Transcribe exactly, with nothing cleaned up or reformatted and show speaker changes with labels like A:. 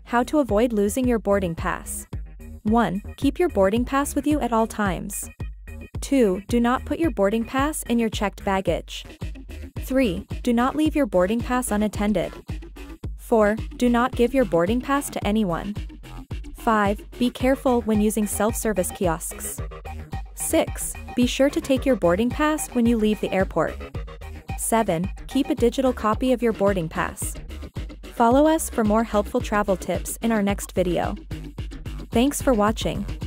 A: How to avoid losing your boarding pass. one. Keep your boarding pass with you at all times. two. Do not put your boarding pass in your checked baggage. three. Do not leave your boarding pass unattended. four. Do not give your boarding pass to anyone. five. Be careful when using self-service kiosks. six. Be sure to take your boarding pass when you leave the airport. seven. Keep a digital copy of your boarding pass. Follow us for more helpful travel tips in our next video. Thanks for watching.